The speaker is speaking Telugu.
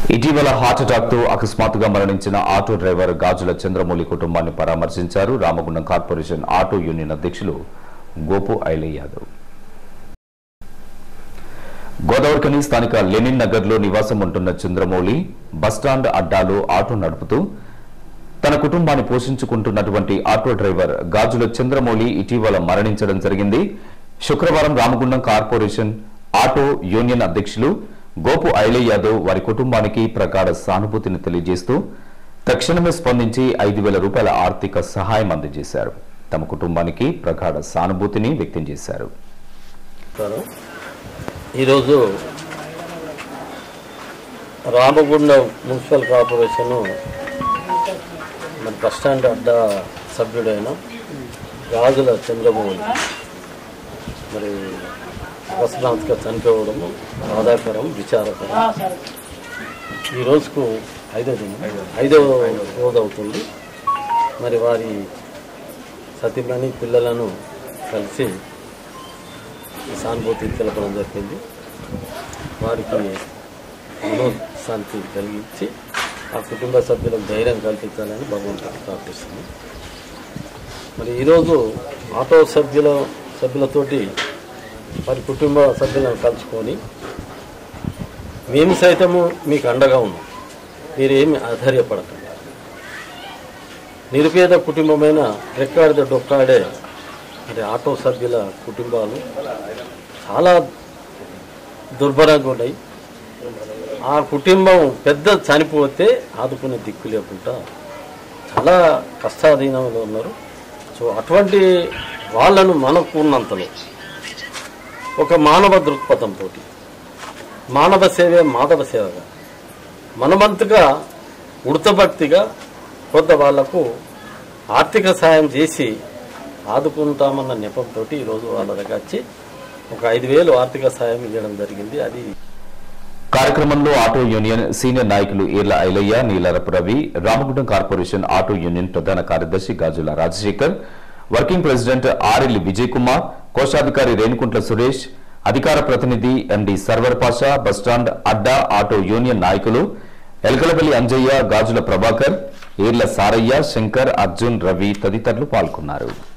ఇటీవల హార్ట్ అటాక్ తో అకస్మాత్తుగా మరణించిన ఆటో డ్రైవర్ గాజుల చంద్రమౌళి కుటుంబాన్ని పరామర్శించారు రామగుండం కార్పొరేషన్ ఆటో యూనియన్ అధ్యక్షులు గోపు ఐలయ్య యాదవ్. గోదావరికని స్థానిక లెనిన్ నగర్ లో నివాసం ఉంటున్న చంద్రమౌళి బస్టాండ్ అడ్డాలో ఆటో నడుపుతూ తన కుటుంబాన్ని పోషించుకుంటున్నటువంటి ఆటో డ్రైవర్ గాజుల చంద్రమౌళి ఇటీవల మరణించడం జరిగింది. శుక్రవారం రామగుండం కార్పొరేషన్ ఆటో యూనియన్ అధ్యక్షులు గోపు ఐలయ్య యాదవ్ వారి కుటుంబానికి ప్రగాఢ సానుభూతిని తెలియజేస్తూ తక్షణమే స్పందించి 5,000 రూపాయల ఆర్థిక సహాయం అందజేశారు. తమ కుటుంబానికి ప్రగాఢ సానుభూతిని వ్యక్తం చేశారు. ఈరోజు రామగుండం మున్సిపల్ కార్పొరేషన్ మన బస్టాండ్ అడ్డా సభ్యుడైన గాజుల చంద్రమౌళి మరి అకస్మాత్తుగా చనిపోవడము బాధాకరం, విచారకరం. ఈ రోజుకు 5వ రోజు అవుతుంది. మరి వారి సతీమణి పిల్లలను కలిసి సానుభూతి తెలపడం జరిగింది. వారికి మనోశాంతి కలిగించి ఆ కుటుంబ సభ్యులకు ధైర్యం కల్పించాలని భగవంతుడు ప్రార్థిస్తుంది. మరి ఈరోజు ఆటో సభ్యులతోటి వారి కుటుంబ సభ్యులను కలుసుకొని మేము సైతము మీకు అండగా ఉన్నాం, మీరేమి ఆధైర్యపడకండి, నిరుపేద కుటుంబమైన రెక్కాడితే డొక్కాడే మరి ఆటో సభ్యుల కుటుంబాలు చాలా దుర్భరంగా ఉన్నాయి. ఆ కుటుంబం పెద్ద చనిపోతే ఆదుకునే దిక్కు లేకుండా చాలా కష్టాధీనంలో ఉన్నారు. సో అటువంటి వాళ్ళను మనకు ఉన్నంతలో ఒక మానవ దృక్పథంతో మానవ సేవే మాధవ సేవగా మనమంతగా ఉడతభక్తిగా కొంత వాళ్లకు ఆర్థిక సాయం చేసి ఆదుకుంటామన్న నెపంతో ఈరోజు వాళ్ళ దగ్గర వచ్చి ఒక 5,000 ఆర్థిక సాయం ఇవ్వడం జరిగింది. అది కార్యక్రమంలో ఆటో యూనియన్ సీనియర్ నాయకులు Eerla Ailaiah, Neelarapu Ravi, Ramagundam corporation auto union ప్రధాన కార్యదర్శి Gajula Rajasekhar, working president RL Vijay Kumar, కోశాధికారి రేణుకుంట్ల సురేష్, అధికార ప్రతినిధి ఎండి సర్వర్ పాషా, బస్టాండ్ అడ్డా ఆటో యూనియన్ నాయకులు ఎల్కలపల్లి అంజయ్య, గాజుల ప్రభాకర్, ఈర్ల సారయ్య, శంకర్, అర్జున్, రవి తదితరులు పాల్గొన్నారు.